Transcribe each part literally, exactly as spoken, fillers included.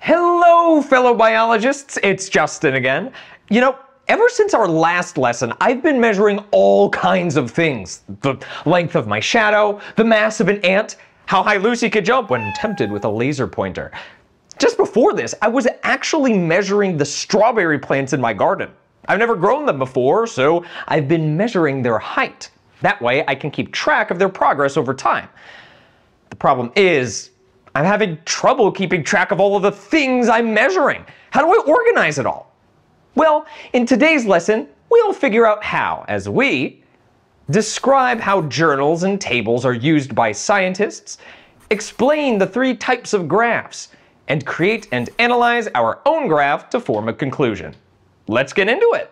Hello, fellow biologists, it's Justin again. You know, ever since our last lesson, I've been measuring all kinds of things. The length of my shadow, the mass of an ant, how high Lucy could jump when tempted with a laser pointer. Just before this, I was actually measuring the strawberry plants in my garden. I've never grown them before, so I've been measuring their height. That way I can keep track of their progress over time. The problem is, I'm having trouble keeping track of all of the things I'm measuring. How do I organize it all? Well, in today's lesson, we'll figure out how as we describe how journals and tables are used by scientists, explain the three types of graphs, and create and analyze our own graph to form a conclusion. Let's get into it.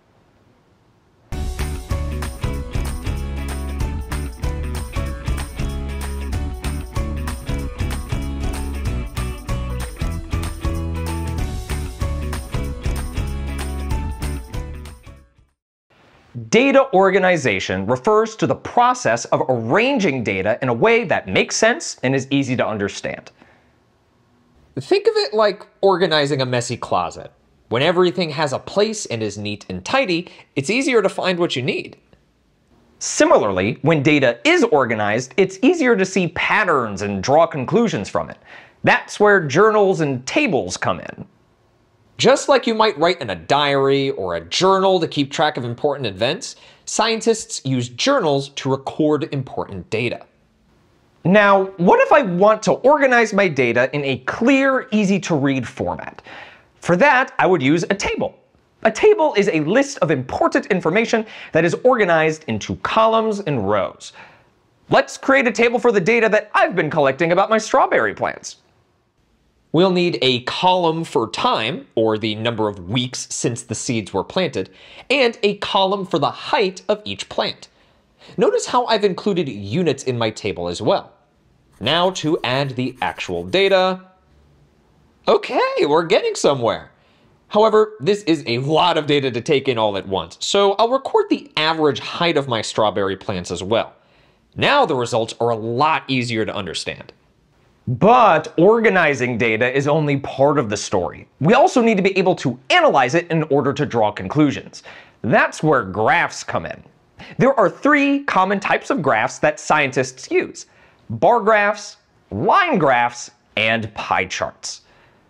Data organization refers to the process of arranging data in a way that makes sense and is easy to understand. Think of it like organizing a messy closet. When everything has a place and is neat and tidy, it's easier to find what you need. Similarly, when data is organized, it's easier to see patterns and draw conclusions from it. That's where journals and tables come in. Just like you might write in a diary or a journal to keep track of important events, scientists use journals to record important data. Now, what if I want to organize my data in a clear, easy-to-read format? For that, I would use a table. A table is a list of important information that is organized into columns and rows. Let's create a table for the data that I've been collecting about my strawberry plants. We'll need a column for time, or the number of weeks since the seeds were planted, and a column for the height of each plant. Notice how I've included units in my table as well. Now to add the actual data. Okay, we're getting somewhere. However, this is a lot of data to take in all at once, so I'll record the average height of my strawberry plants as well. Now the results are a lot easier to understand. But organizing data is only part of the story. We also need to be able to analyze it in order to draw conclusions. That's where graphs come in. There are three common types of graphs that scientists use: bar graphs, line graphs, and pie charts.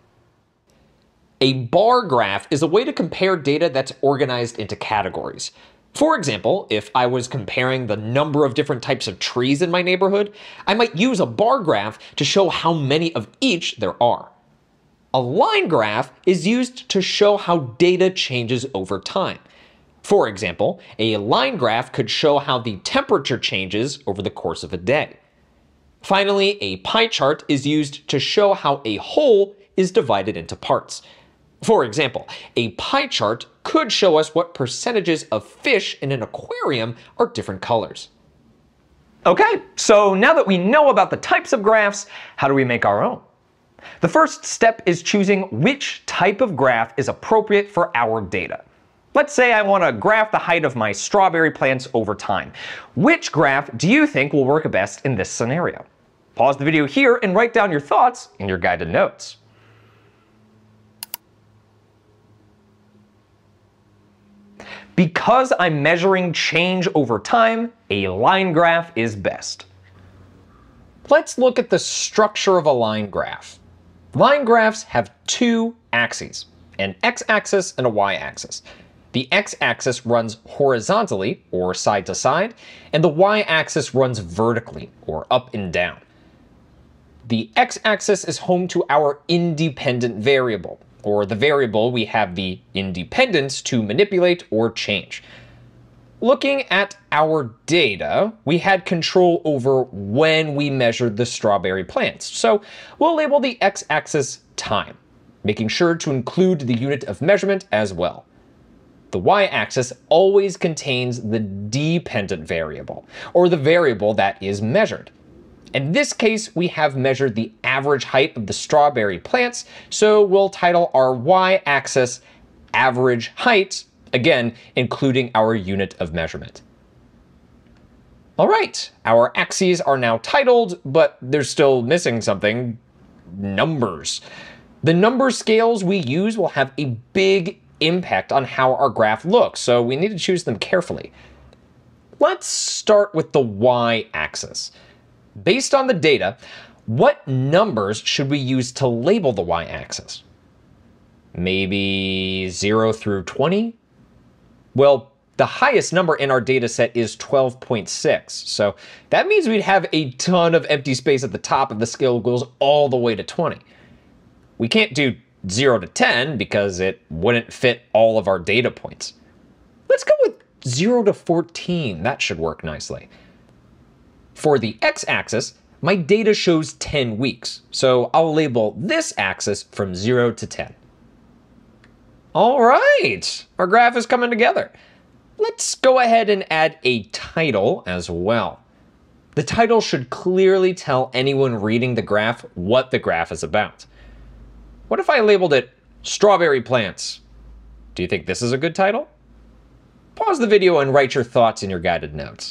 A bar graph is a way to compare data that's organized into categories. For example, if I was comparing the number of different types of trees in my neighborhood, I might use a bar graph to show how many of each there are. A line graph is used to show how data changes over time. For example, a line graph could show how the temperature changes over the course of a day. Finally, a pie chart is used to show how a whole is divided into parts. For example, a pie chart could show us what percentages of fish in an aquarium are different colors. Okay, so now that we know about the types of graphs, how do we make our own? The first step is choosing which type of graph is appropriate for our data. Let's say I want to graph the height of my strawberry plants over time. Which graph do you think will work best in this scenario? Pause the video here and write down your thoughts in your guided notes. Because I'm measuring change over time, a line graph is best. Let's look at the structure of a line graph. Line graphs have two axes, an x-axis and a y-axis. The x-axis runs horizontally, or side to side, and the y-axis runs vertically, or up and down. The x-axis is home to our independent variable, or the variable we have the independence to manipulate or change. Looking at our data, we had control over when we measured the strawberry plants, so we'll label the x-axis time, making sure to include the unit of measurement as well. The y-axis always contains the dependent variable, or the variable that is measured. In this case, we have measured the average height of the strawberry plants, so we'll title our y-axis average height, again, including our unit of measurement. All right, our axes are now titled, but they're still missing something: numbers. The number scales we use will have a big impact on how our graph looks, so we need to choose them carefully. Let's start with the y-axis. Based on the data, what numbers should we use to label the y-axis? Maybe zero through twenty? Well, the highest number in our data set is twelve point six, so that means we'd have a ton of empty space at the top if the scale goes all the way to twenty. We can't do zero to ten because it wouldn't fit all of our data points. Let's go with zero to fourteen, that should work nicely. For the x-axis, my data shows ten weeks, so I'll label this axis from zero to ten. All right, our graph is coming together. Let's go ahead and add a title as well. The title should clearly tell anyone reading the graph what the graph is about. What if I labeled it Strawberry Plants? Do you think this is a good title? Pause the video and write your thoughts in your guided notes.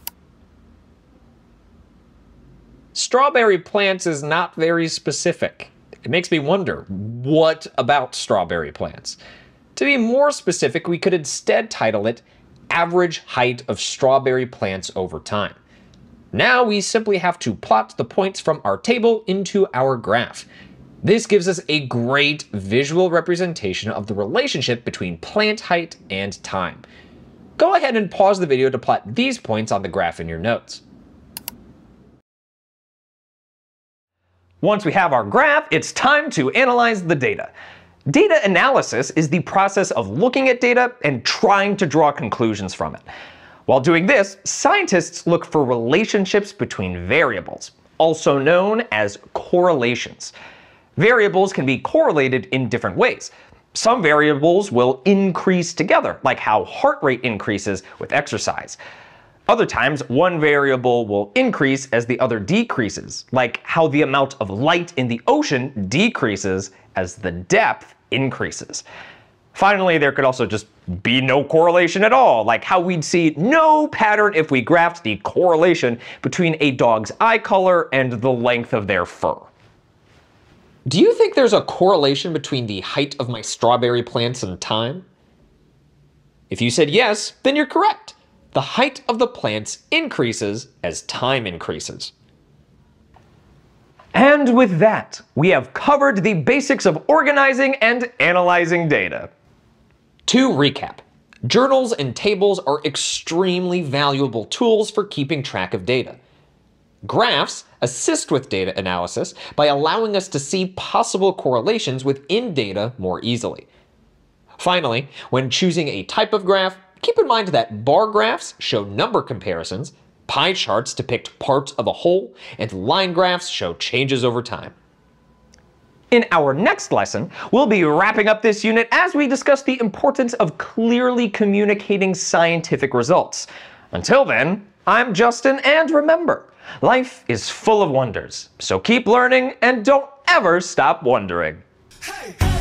Strawberry plants is not very specific. It makes me wonder, what about strawberry plants? To be more specific, we could instead title it Average Height of Strawberry Plants Over Time. Now we simply have to plot the points from our table into our graph. This gives us a great visual representation of the relationship between plant height and time. Go ahead and pause the video to plot these points on the graph in your notes. Once we have our graph, it's time to analyze the data. Data analysis is the process of looking at data and trying to draw conclusions from it. While doing this, scientists look for relationships between variables, also known as correlations. Variables can be correlated in different ways. Some variables will increase together, like how heart rate increases with exercise. Other times, one variable will increase as the other decreases, like how the amount of light in the ocean decreases as the depth increases. Finally, there could also just be no correlation at all, like how we'd see no pattern if we graphed the correlation between a dog's eye color and the length of their fur. Do you think there's a correlation between the height of my strawberry plants and time? If you said yes, then you're correct. The height of the plants increases as time increases. And with that, we have covered the basics of organizing and analyzing data. To recap, journals and tables are extremely valuable tools for keeping track of data. Graphs assist with data analysis by allowing us to see possible correlations within data more easily. Finally, when choosing a type of graph, keep in mind that bar graphs show number comparisons, pie charts depict parts of a whole, and line graphs show changes over time. In our next lesson, we'll be wrapping up this unit as we discuss the importance of clearly communicating scientific results. Until then, I'm Justin, and remember, life is full of wonders, so keep learning and don't ever stop wondering. Hey!